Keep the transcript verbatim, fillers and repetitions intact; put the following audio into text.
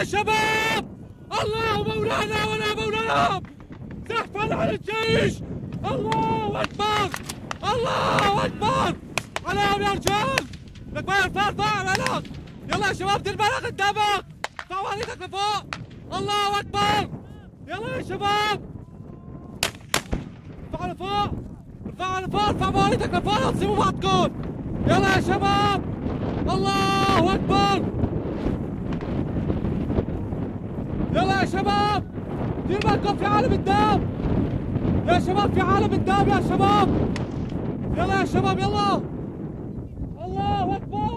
يا شباب، الله مولانا ولا مولى لهم. زحفا على الجيش، الله اكبر، الله اكبر. عليهم يا رجال، لك ما يرفع ارفع بالك. يلا يا شباب دير بالك قدامك، ارفع وريتك لفوق. الله اكبر، يلا يا شباب ارفعوا لفوق، ارفعوا لفوق، ارفعوا وريتك لفوق، لا تصيبوا بعضكم. يلا يا شباب، الله اكبر. يلا يا شباب دير بالكم في عالم الدم يا شباب، في عالم الدم يا شباب. يلا يا شباب يلا، الله اكبر.